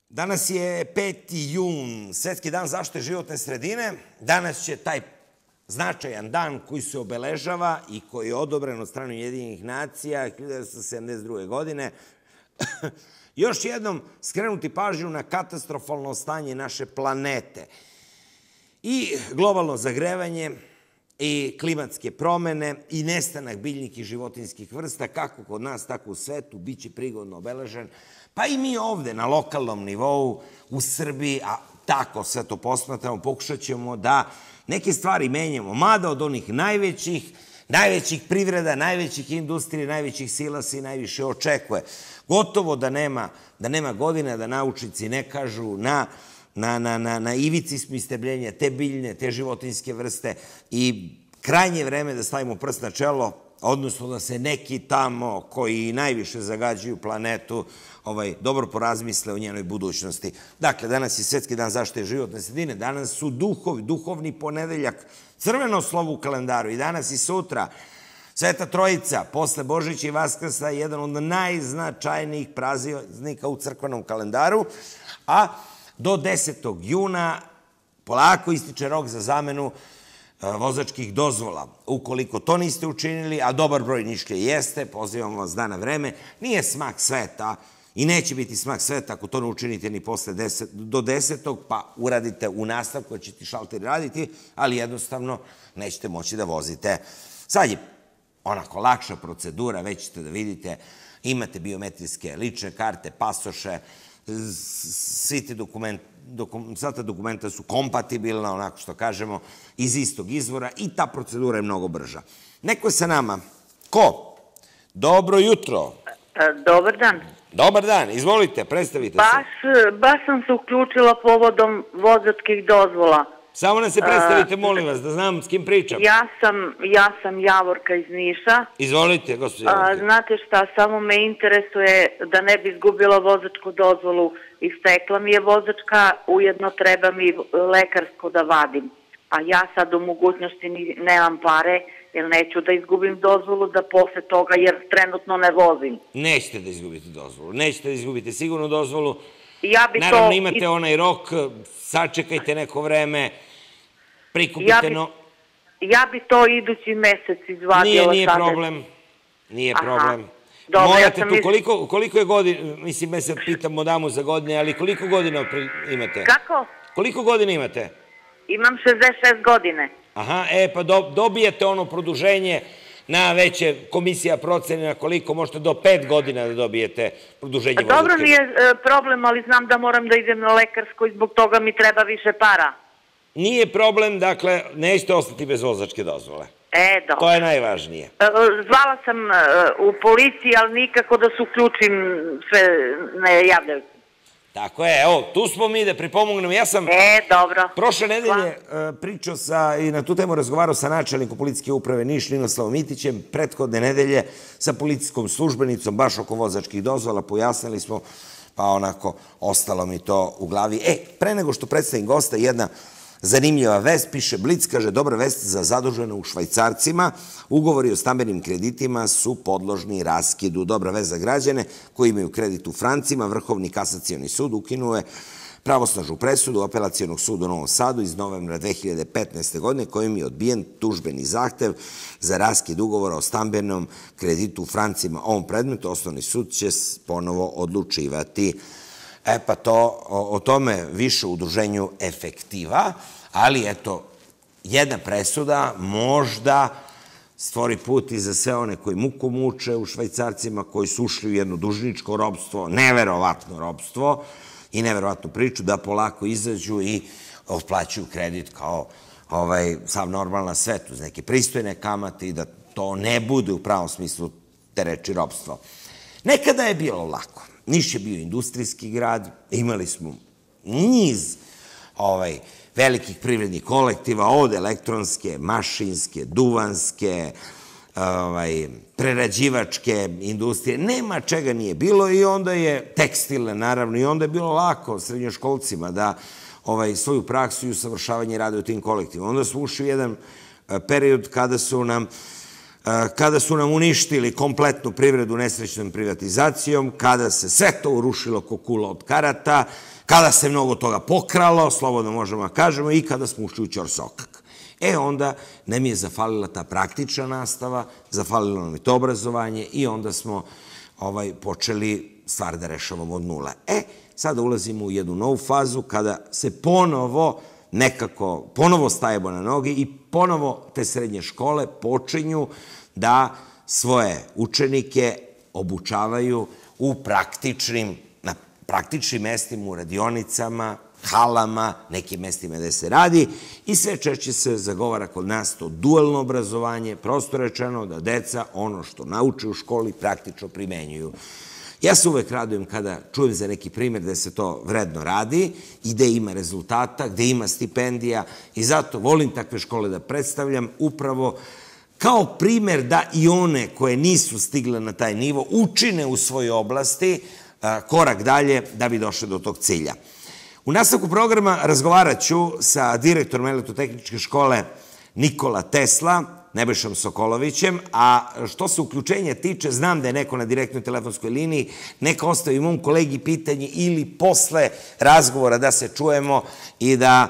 Danas je 5. jun, Svetski dan zaštite životne sredine. Danas će taj značajan dan koji se obeležava i koji je odobren od strane Ujedinjenih nacija 1972. godine još jednom skrenuti pažnju na katastrofalno stanje naše planete i globalno zagrevanje i klimatske promene i nestanak biljnih i životinjskih vrsta, kako kod nas, tako u svetu, bit će prigodno obeležen. Pa i mi ovde na lokalnom nivou u Srbiji, a tako sve to posmatramo, pokušat ćemo da neke stvari menjamo, mada od onih najvećih privreda, najvećih industrija, najvećih sila se i najviše očekuje. Gotovo da nema godina da naučnici ne kažu na ivici smo istrebljenja te biljne, te životinjske vrste i krajnje je vreme da stavimo prst na čelo, odnosno da se neki tamo koji najviše zagađuju planetu dobro porazmisle o njenoj budućnosti. Dakle, danas je Svetski dan zaštite životne sredine, danas su duhovni ponedeljak, crveno slovo u kalendaru i danas i sutra. Sveta Trojica, posle Božića i Vaskrsa, je jedan od najznačajnijih praznika u crkvenom kalendaru, a do 10. juna polako ističe rok za zamenu vozačkih dozvola. Ukoliko to niste učinili, a dobar broj Nišlije jeste, pozivamo vas da na vreme, nije smak sveta i neće biti smak sveta ako to ne učinite ni do 10. pa uradite u nastavku, jer će ti šalteri raditi, ali jednostavno nećete moći da vozite. Sad je onako lakša procedura, već ćete da vidite, imate biometrijske lične karte, pasoše, sva ta dokumenta su kompatibilna, onako što kažemo, iz istog izvora i ta procedura je mnogo brža. Neko je sa nama. Ko? Dobro jutro. Dobar dan. Dobar dan, izvolite, predstavite se. Baš sam se uključila povodom vozačkih dozvola. Samo nam se predstavite, molim vas, da znam s kim pričam. Ja sam Javorka iz Niša. Izvolite, gospođo Javorka. Znate šta, samo me interesuje da ne bi izgubila vozačku dozvolu. Istekla mi je vozačka, ujedno treba mi lekarsko da vadim. A ja sad u mogućnosti nemam pare, jer neću da izgubim dozvolu da posle toga, jer trenutno ne vozim. Nećete da izgubite dozvolu, nećete da izgubite sigurno dozvolu. Naravno imate onaj rok, sačekajte neko vreme, prikupite Ja bi to idući mesec izvadila. Nije problem, nije problem. Morate tu, koliko je godina, mislim, me sad pitamo damu za godine, ali koliko godina imate? Kako? Koliko godina imate? Imam 66 godine. Aha, pa dobijete ono produženje na veće komisija procene na koliko možete do 5 godina da dobijete produženje vozačke. Dobro, nije problem, ali znam da moram da idem na lekarsko i zbog toga mi treba više para. Nije problem, dakle, nećete ostati bez vozačke dozvole. Dobro. To je najvažnije. Zvala sam u policiji, ali nikako da se uključim, sve ne javljaju. Tako je, evo, tu smo mi da pripomognemo. Ja sam dobro. Prošle nedelje pričao i na tu temu razgovarao sa načelnikom policijske uprave Niš, Ninoslavom Mitićem, prethodne nedelje sa policijskom službenicom, baš oko vozačkih dozvola, pojasnili smo, pa onako, ostalo mi to u glavi. Pre nego što predstavim gosta, jedna zanimljiva vest, piše Blic, kaže, dobra vest za zadužene u Švajcarcima, ugovori o stambenim kreditima su podložni raskidu. Dobra vest za građane koji imaju kredit u francima, Vrhovni kasacioni sud ukinuo je pravosnažnu presudu Apelacionog suda u Novom Sadu iz novembra 2015. godine kojim je odbijen tužbeni zahtev za raskid ugovora o stambenom kreditu u francima. Ovom predmetu Osnovni sud će ponovo odlučivati. Pa o tome više u udruženju Efektiva, ali eto, jedna presuda možda stvori put i za sve one koji muku muče u Švajcarcima, koji su ušli u jedno dužničko ropstvo, neverovatno ropstvo i neverovatnu priču, da polako izađu i otplaćuju kredit kao sav normalna svet uz neke pristojne kamate i da to ne bude u pravom smislu te reči ropstvo. Nekada je bilo lako. Niš je bio industrijski grad, imali smo niz velikih privrednih kolektiva, od elektronske, mašinske, duvanske, prerađivačke industrije, nema čega nije bilo i onda je tekstilne, naravno, i onda je bilo lako srednjoškolcima da svoju praksu i usavršavanje rade u tim kolektivima. Onda smo ušli u jedan period kada su nam kada su nam uništili kompletnu privredu nesrećnom privatizacijom, kada se sve to urušilo ko kula od karata, kada se mnogo toga pokralo, slobodno možemo da kažemo, i kada smo ušli u ćorsokak. Onda nam je zafalila ta praktična nastava, zafalilo nam je to obrazovanje i onda smo počeli stvar da rešavamo od nula. Sada ulazimo u jednu novu fazu kada se ponovo stajemo na noge i ponovo te srednje škole počinju da svoje učenike obučavaju na praktičnim mestima, u radionicama, halama, nekim mestima gde se radi i sve češće se zagovara kod nas to dualno obrazovanje, prosto rečeno da deca ono što nauče u školi praktično primenjuju. Ja se uvek radujem kada čujem za neki primjer gde se to vredno radi i gde ima rezultata, gde ima stipendija i zato volim takve škole da predstavljam upravo kao primjer da i one koje nisu stigle na taj nivo učine u svojoj oblasti korak dalje da bi došle do tog cilja. U nastavku programa razgovarat ću sa direktorom Elektrotehničke škole Nikola Tesla, Nebojšom Sokolovićem, a što se uključenja tiče, znam da je neko na direktnoj telefonskoj liniji, neka ostavi mom kolegi pitanje ili posle razgovora da se čujemo i da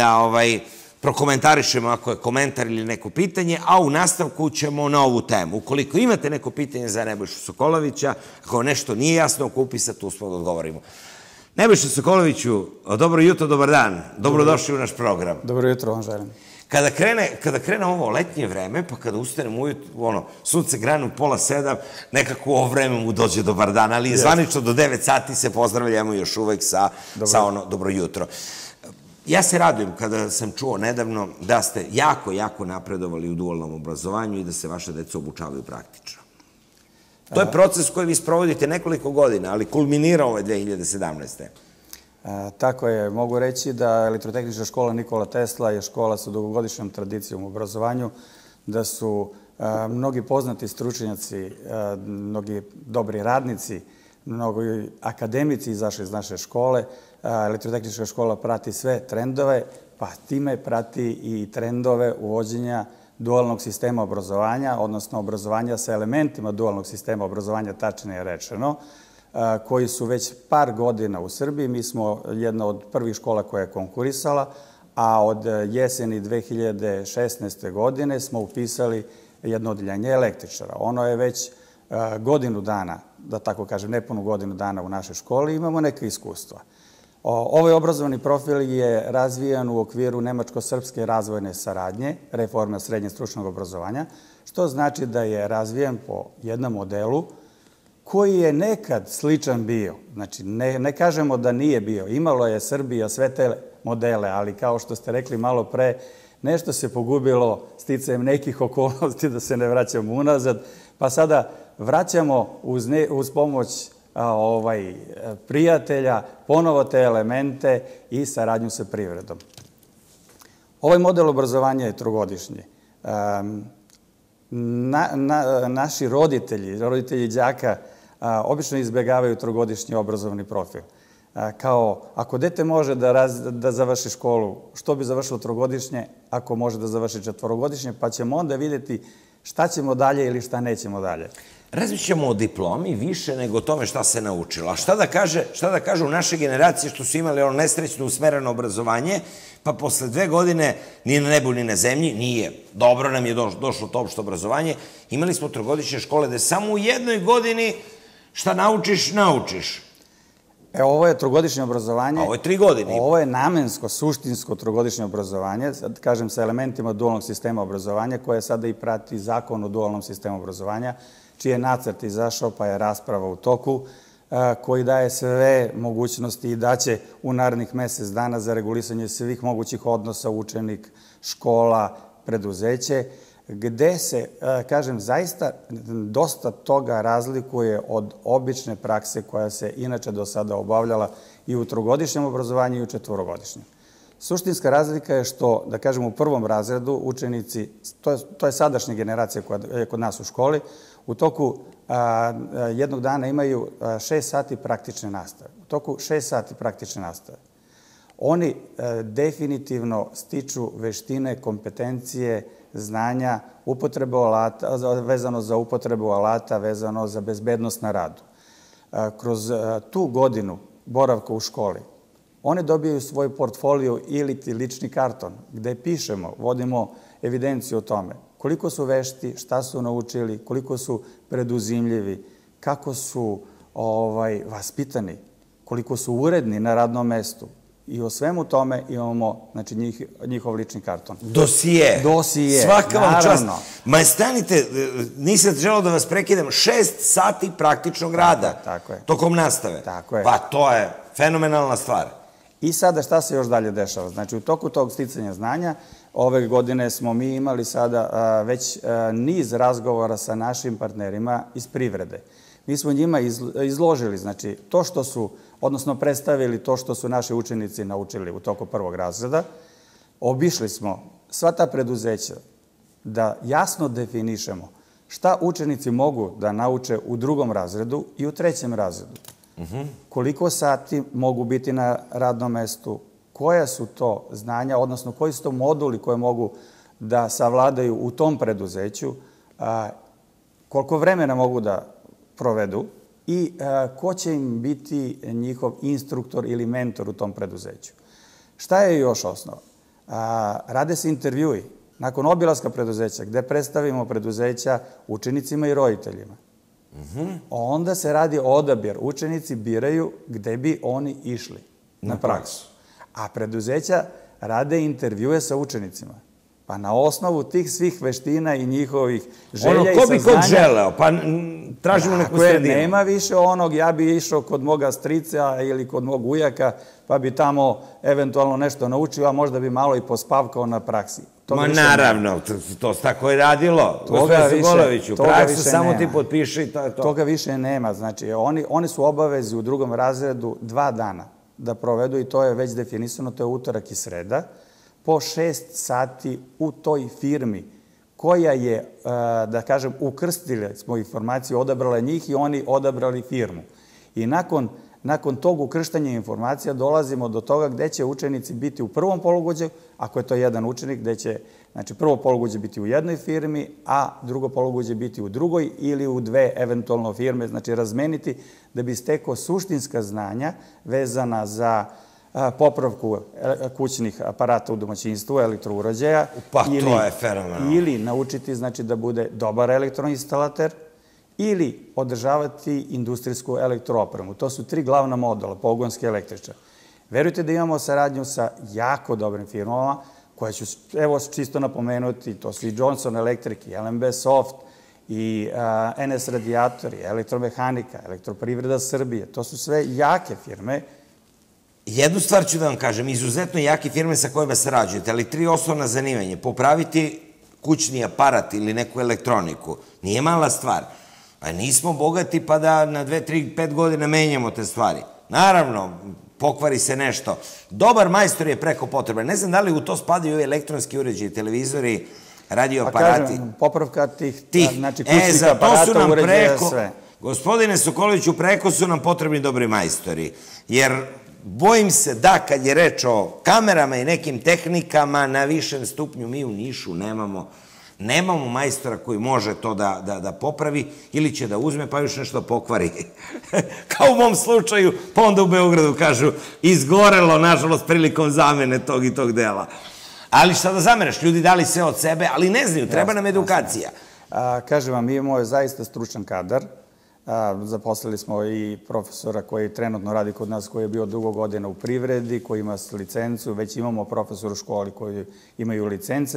prokomentarišemo ako je komentar ili neko pitanje, a u nastavku ćemo na ovu temu. Ukoliko imate neko pitanje za Nebojšu Sokolovića, ako nešto nije jasno, ako upisate, uspemo da odgovorimo. Nebojša Sokoloviću, dobro jutro, dobar dan, dobrodošli u naš program. Dobro jutro vam želim. Kada krene ovo letnje vreme, pa kada ustanem ujutru, sunce grane u 6:30, nekako u ovo vreme mu dođe dobar dan, ali zvanično do 9 sati se pozdravljamo još uvek sa dobro jutro. Ja se radujem kada sam čuo nedavno da ste jako napredovali u dualnom obrazovanju i da se vaše deca obučavaju praktično. To je proces koji vi sprovodite nekoliko godina, ali kulminira ove 2017. Tako je. Mogu reći da Elektrotehnička škola Nikola Tesla je škola sa dugogodišnjom tradicijom u obrazovanju, da su mnogi poznati stručnjaci, mnogi dobri radnici, mnogi akademici izašli iz naše škole. Elektrotehnička škola prati sve trendove, pa time prati i trendove uvođenja dualnog sistema obrazovanja, odnosno obrazovanja sa elementima dualnog sistema obrazovanja, tačnije rečeno, koji su već par godina u Srbiji. Mi smo jedna od prvih škola koja je konkurisala, a od jeseni 2016. godine smo upisali jedno odeljenje električara. Ono je već godinu dana, da tako kažem, nepunu godinu dana u našoj školi, imamo neke iskustva. Ovaj obrazovni profil je razvijan u okviru nemačko-srpske razvojne saradnje, reforma srednje stručnog obrazovanja, što znači da je razvijan po jednom modelu koji je nekad sličan bio. Znači, ne kažemo da nije bio. Imalo je Srbija sve te modele, ali kao što ste rekli malo pre, nešto se pogubilo sticajem nekih okolnosti, da se ne vraćamo unazad, pa sada vraćamo uz pomoć prijatelja ponovo te elemente i saradnju sa privredom. Ovaj model obrazovanja je trogodišnji. Naši roditelji đaka obično izbjegavaju trogodišnji obrazovni profil. Kao, ako dete može da završi školu, što bi završilo trogodišnje, ako može da završi četvorogodišnje, pa ćemo onda vidjeti šta ćemo dalje ili šta nećemo dalje. Razmišljamo o diplomi više nego o tome šta se naučilo. A šta da kažu naše generacije što su imali ono nesrećno usmereno obrazovanje, pa posle 2 godine ni na nebu ni na zemlji, nije. Dobro nam je došlo to opšte obrazovanje. Imali smo trogodišnje škole da samo u jednoj godini šta naučiš. Ovo je trogodišnje obrazovanje. A ovo je 3 godine. Ovo je namensko, suštinsko trogodišnje obrazovanje, kažem sa elementima dualnog sistema obrazovanja, koje sada i prati zakon o dualnom sistemu obrazovanja, čiji je nacrt izašao, pa je rasprava u toku, koji daje sve mogućnosti i daće u narednih mesec dana za regulisanje svih mogućih odnosa učenik, škola, preduzeće, gde se, kažem, zaista dosta toga razlikuje od obične prakse koja se inače do sada obavljala i u trogodišnjem obrazovanju i u četvorogodišnjem. Suštinska razlika je što, da kažem, u prvom razredu učenici, to je sadašnja generacija koja je kod nas u školi, u toku jednog dana imaju 6 sati praktične nastave. U toku 6 sati praktične nastave. oni definitivno stiču veštine, kompetencije, znanja, upotrebu alata, vezano za upotrebu alata, vezano za bezbednost na radu. Kroz tu godinu boravka u školi, oni dobijaju svoj portfolio ili lični karton, gde pišemo, vodimo evidenciju o tome koliko su vešti, šta su naučili, koliko su preduzimljivi, kako su vaspitani, koliko su uredni na radnom mestu. I o svemu tome imamo njihov lični karton. Dosije. Dosije, svaka vam čast. naravno. Ma stanite, nisam želeo da vas prekidam, 6 sati praktičnog rada. Tako je. Tokom nastave. Tako je. Pa to je fenomenalna stvar. I sada šta se još dalje dešava? Znači, u toku tog sticanja znanja, ove godine smo mi imali sada već niz razgovora sa našim partnerima iz privrede. Mi smo njima izložili, znači, to što su, odnosno predstavili to što su naši učenici naučili u toku prvog razreda. Obišli smo sva ta preduzeća da jasno definišemo šta učenici mogu da nauče u drugom razredu i u trećem razredu. Koliko sati mogu biti na radnom mestu, koja su to znanja, odnosno koji su to moduli koje mogu da savladaju u tom preduzeću, koliko vremena mogu da provedu i ko će im biti njihov instruktor ili mentor u tom preduzeću. Šta je još osnova? Rade se intervjui nakon obilaska preduzeća, gde predstavimo preduzeća učenicima i roditeljima. Onda se radi odabir. Učenici biraju gde bi oni išli na praksu. A preduzeća rade intervjue sa učenicima. Pa na osnovu tih svih veština i njihovih želja i saznanja... Ko bi kod želeo, pa tražimo neku sredinu. Nema više onog, ja bi išao kod moga strica ili kod mog ujaka, pa bi tamo eventualno nešto naučio, a možda bi malo i pospavkao na praksi. Ma naravno, to se tako je radilo. Gospodin Sokoloviću, praksu samo ti potpiši i to je to. Toga više nema. Znači, oni su obavezi u drugom razredu 2 dana da provedu i to je već definisano, to je utorak i sreda, po 6 sati u toj firmi koja je, da kažem, ukrstili smo informaciju, odabrala njih i oni odabrali firmu. I nakon tog ukrštanja informacija dolazimo do toga gde će učenici biti u prvom polugođu, ako je to jedan učenik, gde će, znači, prvo polugođe biti u jednoj firmi, a drugo polugođe biti u drugoj ili u 2 eventualno firme, znači razmeniti da bi stekao suštinska znanja vezana za popravku kućnih aparata u domaćinstvu, elektrouređaja. Pa to je fenomenalno. Ili naučiti, znači, da bude dobar elektroinstalater, ili održavati industrijsku elektroopremu. To su 3 glavna modula, pogonski električar. Verujte da imamo saradnju sa jako dobrim firmama, koje ću, evo, čisto napomenuti, to su i Johnson Electric, i LMB Soft, i NS Radijatori, Elektromehanika, Elektroprivreda Srbije. To su sve jake firme. Jednu stvar ću da vam kažem, izuzetno jake firme sa kojima sarađujete, ali 3 osnovna zanimanja. Popraviti kućni aparat ili neku elektroniku nije mala stvar. A nismo bogati pa da na 2, 3, 5 godina menjamo te stvari. Naravno, pokvari se nešto. Dobar majstor je preko potrebe. Ne znam da li u to spadaju i elektronski uređaji, televizori, radioaparati. Pa kažem, popravka tih, znači kućnih aparata, uređaja, sve. Gospodine Sokoloviću, preko su nam potrebni dobri majstori. Jer bojim se da kad je reč o kamerama i nekim tehnikama na višem stupnju, mi u Nišu nemamo majstora koji može to da popravi ili će da uzme pa još nešto pokvari. Kao u mom slučaju, pa onda u Beogradu kažu izgorelo, nažalost, prilikom zamene tog i tog dela. Ali šta da zamereš, ljudi dali sve od sebe, ali ne znaju, treba nam edukacija. Kažem vam, mi imamo zaista stručan kadar. Zaposlili smo i profesora koji trenutno radi kod nas, koji je bio dugo godina u privredi, koji ima licencu, već imamo profesora u školi koji imaju licence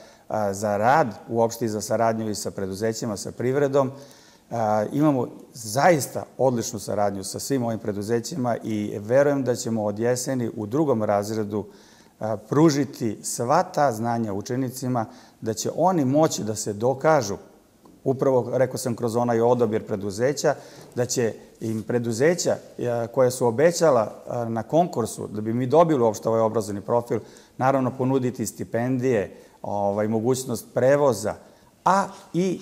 za rad, uopšte i za saradnju i sa preduzećima, sa privredom. Imamo zaista odličnu saradnju sa svim ovim preduzećima i verujem da ćemo od jeseni u drugom razredu pružiti sva ta znanja učenicima, da će oni moći da se dokažu, upravo, rekao sam, kroz onaj odabir preduzeća, da će im preduzeća koja su obećala na konkursu, da bi mi dobili uopšte ovaj obrazovni profil, naravno ponuditi stipendije, mogućnost prevoza, a i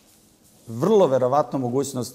vrlo verovatno mogućnost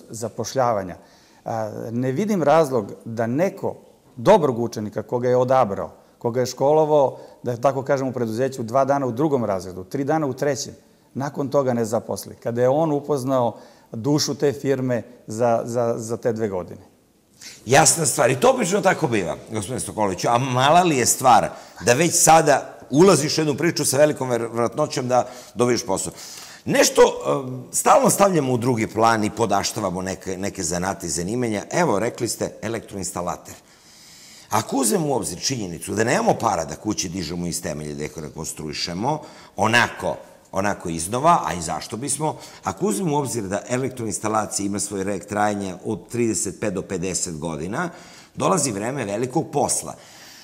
zapošljavanja. Ne vidim razlog da neko dobrog učenika koga je odabrao, koga je školovao, da tako kažem, u preduzeću 2 dana u 2. razredu, 3 dana u 3. Nakon toga ne zaposli. Kada je on upoznao dušu te firme za te 2 godine. Jasna stvar. I to obično tako biva, gospodine Sokoloviću. A mala li je stvar da već sada ulaziš u jednu priču sa velikom vjerojatnoćom da dobiješ posao? Nešto stalno stavljamo u drugi plan i podaštavamo neke zanate i zanimanja. Evo, rekli ste elektroinstalater. Ako uzmemo u obzir činjenicu da nemamo para da kući dižemo iz temelja, da ih rekonstruišemo, onako iznova, a i zašto bismo, ako uzmemo u obzir da elektroinstalacija ima svoj rek trajanja od 35 do 50 godina, dolazi vreme velikog posla.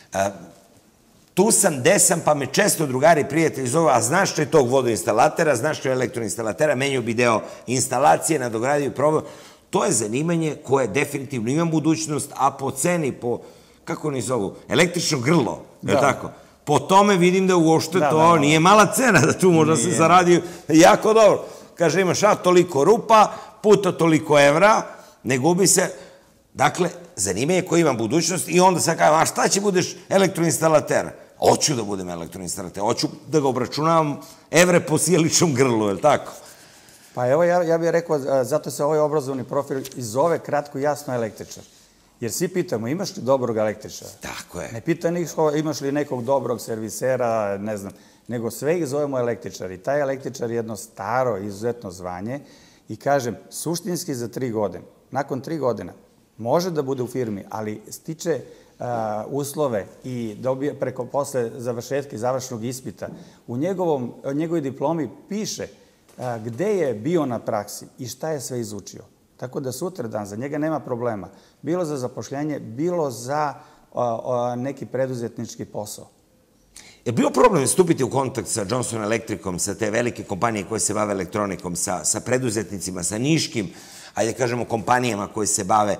Tu sam, desam, pa me često drugari i prijatelji zovu, a znaš što je tog vodoinstalatera, znaš što je elektroinstalatera, menjao bi deo instalacije, nadogradio probao. To je zanimanje koje definitivno ima budućnost, a po ceni, po, kako oni zovu, električno grlo, je li tako? Po tome vidim da uopšte to nije mala cena, da tu možda se zaradi jako dobro. Kaže, imaš toliko rupa, puta toliko evra, ne gubi se. Dakle, zanimanje koje ima budućnost i onda sad kažem, a šta će budeš elektroinstalater? Hoću da budem elektroinstalater, hoću da ga obračunavam evre po sjeličnom grlu, je li tako? Pa evo, ja bih rekao, zato se ovaj obrazovni profil i zove kratko jasno električar. Jer svi pitamo, imaš li dobrog električara? Tako je. Ne pita niko imaš li nekog dobrog servisera, ne znam, nego sve ih zovemo električari. Taj električar je jedno staro, izuzetno zvanje i kažem, suštinski za 3 godine, nakon 3 godina, može da bude u firmi, ali stiče uslove i dobije preko posle završetka i završnog ispita. U njegovoj diplomi piše gde je bio na praksi i šta je sve izučio. Tako da sutradan za njega nema problema. Bilo za zapošljanje, bilo za neki preduzetnički posao. Je bio problem stupiti u kontakt sa Johnson Electricom, sa te velike kompanije koje se bave elektronikom, sa preduzetnicima, sa niškim, ajde kažemo, kompanijama koje se bave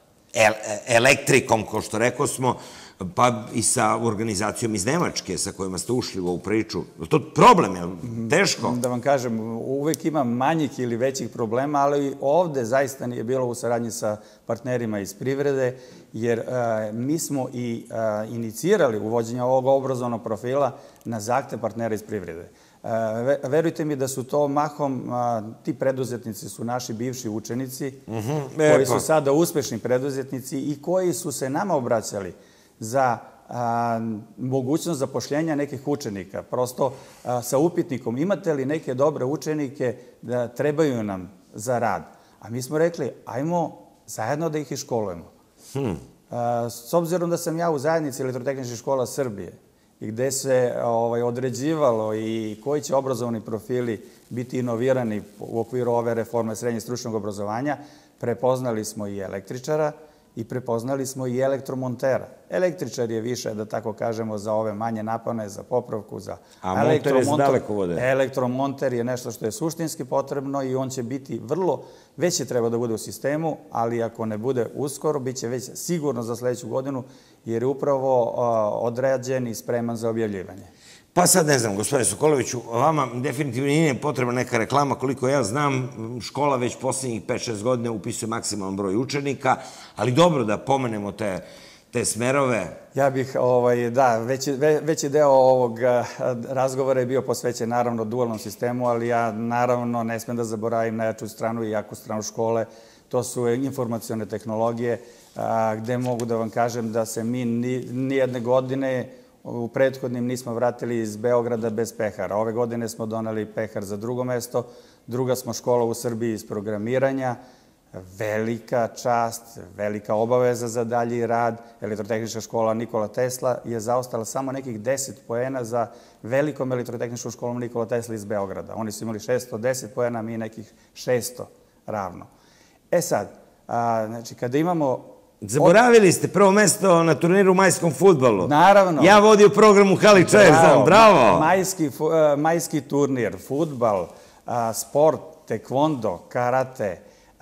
elektrikom, kao što rekao smo, pa i sa organizacijom iz Nemačke sa kojima ste ušli u ovu priču. Je to problem, je li teško? Da vam kažem, uvek ima manjih ili većih problema, ali ovde zaista nije bilo u saradnji sa partnerima iz privrede, jer mi smo i inicirali uvođenje ovog obrazovnog profila na zahtev partnera iz privrede. Verujte mi da su to mahom, ti preduzetnici su naši bivši učenici, koji su sada uspešni preduzetnici i koji su se nama obraćali za mogućnost zapošljenja nekih učenika. Prosto sa upitnikom, imate li neke dobre učenike da trebaju nam za rad? A mi smo rekli, ajmo zajedno da ih iškolujemo. S obzirom da sam ja u zajednici Elektrotehničkih škola Srbije i gde se određivalo i koji će obrazovni profili biti inovirani u okviru ove reforme srednjeg stručnog obrazovanja, prepoznali smo i električara i prepoznali smo i elektromontera. Električar je više, da tako kažemo, za ove manje napone, za popravku, za elektromonter. A monter je za dalekovode? Elektromonter je nešto što je suštinski potrebno i on će biti već će treba da bude u sistemu, ali ako ne bude uskoro, bit će već sigurno za sledeću godinu, jer je upravo određen i spreman za objavljivanje. Pa sad ne znam, gospodine Sokoloviću, vama definitivno nije potrebna neka reklama, koliko ja znam, škola već posljednjih 5-6 godina upisuje maksimalan broj učenika, ali dobro da pomenemo te smerove. Ja bih, da, veći deo ovog razgovora je bio posvećen naravno dualnom sistemu, ali ja naravno ne smem da zaboravim najjaču stranu i jaku stranu škole, to su informacione tehnologije, gde mogu da vam kažem da se mi nijedne godine u prethodnim nismo vratili iz Beograda bez pehara. Ove godine smo doneli pehar za 2. mesto, 2. smo škola u Srbiji iz programiranja, velika čast, velika obaveza za dalji rad. Elektrotehnička škola Nikola Tesla je zaostala samo nekih 10 poena za velikom elektrotehničkom školom Nikola Tesla iz Beograda. Oni su imali 610 poena, mi nekih 600 ravno. E sad, znači kada imamo... Zaboravili ste prvo mesto na turniru u majskom fudbalu. Naravno. Ja vodio program u Hali Čajev, znam, bravo. Majski turnir, fudbal, sport, tekvondo, karate,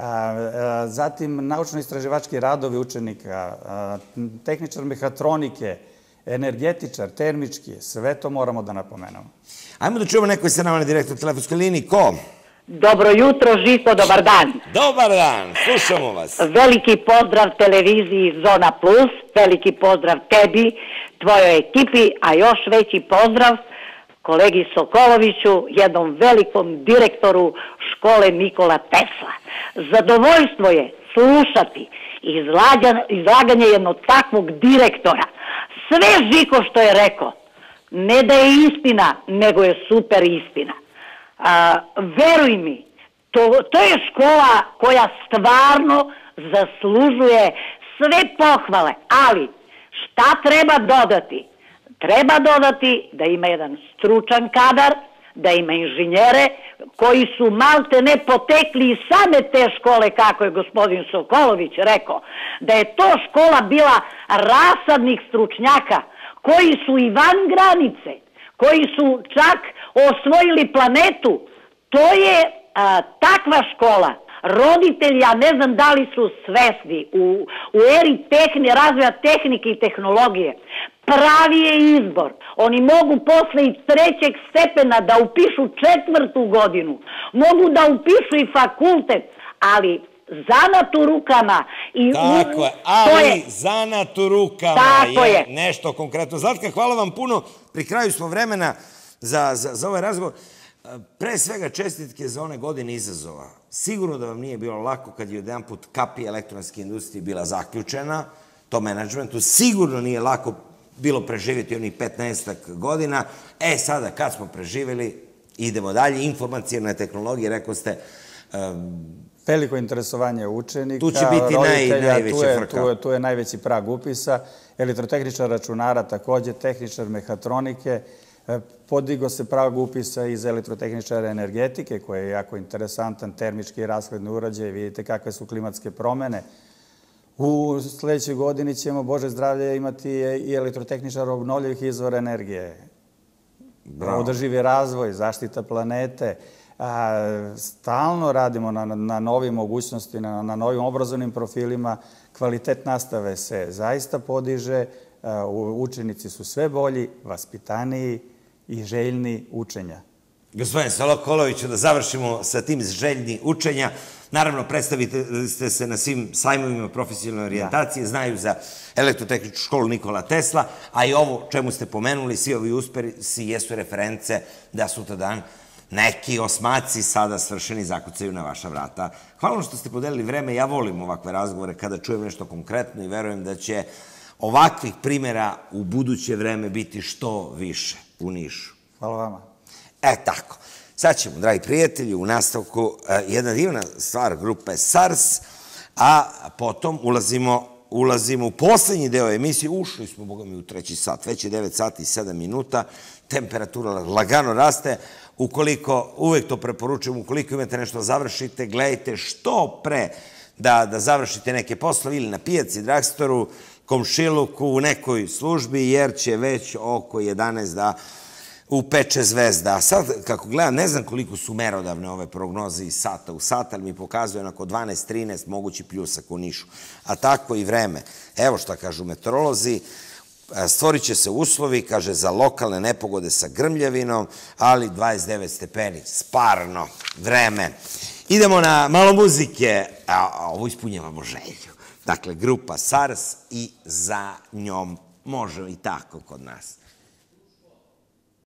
zatim naučno-istraživački radovi učenika, tehničar mehatronike, energetičar, termički, sve to moramo da napomenemo. Ajmo da čujemo neko se nama na direktnoj telefonskoj liniji. Ko? Dobro jutro, Žiko, dobar dan. Dobar dan, slušamo vas. Veliki pozdrav televiziji Zona Plus, veliki pozdrav tebi, tvojoj ekipi, a još veći pozdrav kolegi Sokoloviću, jednom velikom direktoru škole Nikola Tesla. Zadovoljstvo je slušati izlaganje jednog takvog direktora. Sve, Žiko, što je rekao, ne da je istina, nego je super istina. Veruj mi, to je škola koja stvarno zaslužuje sve pohvale, ali šta treba dodati? Treba dodati da ima jedan stručan kadar, da ima inženjere koji su malte ne potekli iz same te škole, kako je gospodin Sokolović rekao, da je to škola bila rasadnih stručnjaka koji su i van granice, koji su čak osvojili planetu. To je takva škola. Roditelji, ja ne znam da li su svesni u eri razvoja tehnike i tehnologije. Pravi je izbor. Oni mogu posle i 3. stepena da upišu 4. godinu. Mogu da upišu i fakultet, ali zanat u rukama. Tako je, ali zanat u rukama je nešto konkretno. Zlatka, hvala vam puno. Pri kraju smo vremena za ovaj razgovor. Pre svega čestitke za one godine izazova. Sigurno da vam nije bilo lako kad je jedan put kapija elektronske industrije bila zaključena, to menadžmentu. Sigurno nije lako bilo preživjeti onih 15 godina. Sada kad smo preživjeli, idemo dalje. Informacijne tehnologije, rekao ste... Veliko interesovanje učenika, tu će biti najveća frka. Tu je najveći prag upisa. Elektrotehničar računara, takođe tehničar mehatronike. Podigo se prag upisa iz elektrotehničara energetike, koji je jako interesantan, termički i rashladni uređaj. Vidite kakve su klimatske promene. U sledećoj godini ćemo, Bože zdravlje, imati i elektrotehničar obnovljivih izvora energije. Održivi razvoj, zaštita planete. Stalno radimo na novim mogućnostima, na novim obrazovnim profilima. Kvalitet nastave se zaista podiže. Učenici su sve bolji, vaspitaniji i željni učenja. Gospodine Sokoloviću, da završimo sa tim željni učenja. Naravno, predstavite ste se na svim sajmovima profesionalne orijentacije, znaju za elektrotehničku školu Nikola Tesla, a i ovo čemu ste pomenuli, svi ovi uspesi jesu reference da sutradan neki osmaci sada svršeni zakucaju na vaša vrata. Hvala vam što ste podelili vreme. Ja volim ovakve razgovore kada čujem nešto konkretno i verujem da će ovakvih primjera u buduće vreme biti što više u Nišu. Hvala vama. Tako. Sad ćemo, dragi prijatelji, u nastavku jedna divna stvar grupe SARS, a potom ulazimo u poslednji deo emisije. Ušli smo, boga mi, u 3. sat. Već je 9 sati i 7 minuta. Temperatura lagano raste. Uvek to preporučujem, ukoliko imate nešto završite, gledajte što pre da završite neke poslove ili na pijaci, dragstoru, komšiluku, u nekoj službi, jer će već oko 11 da upeče zvezda. A sad, kako gledam, ne znam koliko su merodavne ove prognoze iz sata u sat, ali mi pokazuje onako 12-13 mogući pljusak u Nišu. A tako i vreme. Evo šta kažu meteorolozi. Stvorit će se uslovi, kaže, za lokalne nepogode sa grmljavinom, ali 29 stepeni, sparno vreme. Idemo na malo muzike, a ovo ispunjavamo želju. Dakle, grupa SARS i Za njom može i tako kod nas.